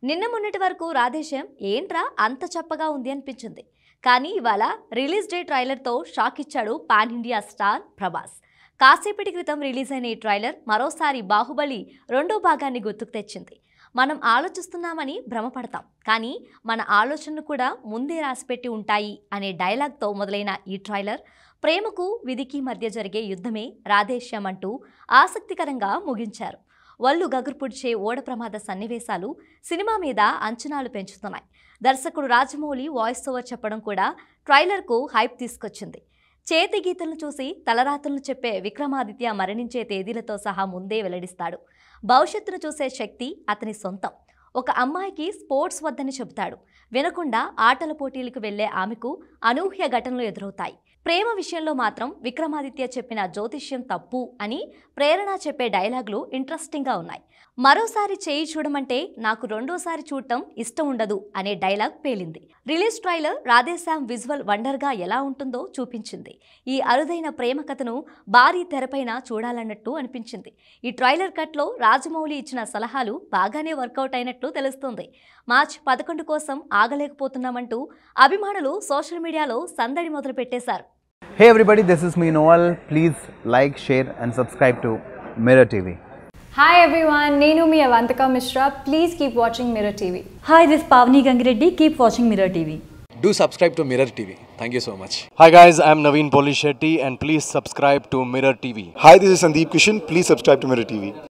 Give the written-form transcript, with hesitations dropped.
నిన్న మొన్నటి వరకు రాధే శ్యామ్ ఏంట్రా అంత చప్పగా ఉంది అనిపించింది. కానీ ఇవాళ రిలీజ్ డే ట్రైలర్తో షాక్ ఇచ్చాడు పాన్ ఇండియా స్టార్ ప్రభాస్. కాసేపటి క్రితం రిలీజ్ అయిన ఈ ట్రైలర్ మరోసారి బాహుబలి రెండో భాగాన్ని గుర్తుకు తెచ్చింది. మనం ఆలోచిస్తున్నామని భ్రమపడతాం, కానీ మన ఆలోచనలు కూడా ముందే రాసిపెట్టి ఉంటాయి అనే డైలాగ్తో మొదలైన ఈ ట్రైలర్ ప్రేమకు విధికి మధ్య జరిగే యుద్ధమే రాధే శ్యామ్ అంటూ ఆసక్తికరంగా ముగించారు. వల్లు గగుర్పుడిచే ఓడ ప్రమాద సన్నివేశాలు సినిమా మీద అంచనాలు పెంచుతున్నాయి. దర్శకుడు రాజమౌళి వాయిస్ ఓవర్ చెప్పడం కూడా ట్రైలర్కు హైప్ తీసుకొచ్చింది. చేతి గీతలను చూసి తలరాతలను చెప్పే విక్రమాదిత్య మరణించే తేదీలతో సహా ముందే వెల్లడిస్తాడు. భవిష్యత్తును చూసే శక్తి అతని సొంతం. ఒక అమ్మాయికి స్పోర్ట్స్ వద్దని చెబుతాడు. వినకుండా ఆటల పోటీలకు వెళ్లే ఆమెకు అనూహ్య ఘటనలు ఎదురవుతాయి. ప్రేమ విషయంలో మాత్రం విక్రమాదిత్య చెప్పిన జ్యోతిష్యం తప్పు అని ప్రేరణ చెప్పే డైలాగులు ఇంట్రెస్టింగ్గా ఉన్నాయి. మరోసారి చేయి చూడమంటే నాకు రెండోసారి చూడటం ఇష్టం ఉండదు అనే డైలాగ్ పేలింది. Release trailer Radhe Shyam visual వండర్గా ఎలా ఉంటుందో చూపించింది. ఈ అరుదైన ప్రేమ కథను భారీ తెరపైన చూడాలన్నట్టు అనిపించింది. ఈ ట్రైలర్ కట్లో రాజమౌళి ఇచ్చిన సలహాలు బాగానే వర్కౌట్ అయినట్లు తెలుస్తుంది. మార్చ్ 11 కోసం ఆగలేకపోతున్నామంటూ అభిమానులు సోషల్ మీడియాలో సందడి మొదలు పెట్టేశారు. Hey everybody, this is me Noel. Please like, share and subscribe to Mirror TV. Hi everyone, Nenu mi Avantika Mishra. Please keep watching Mirror TV. Hi, this is Pavni Gangireddy. Keep watching Mirror TV. Do subscribe to Mirror TV. Thank you so much. Hi guys, I am Naveen Polishetty and please subscribe to Mirror TV. Hi, this is Sandeep Kishan. Please subscribe to Mirror TV.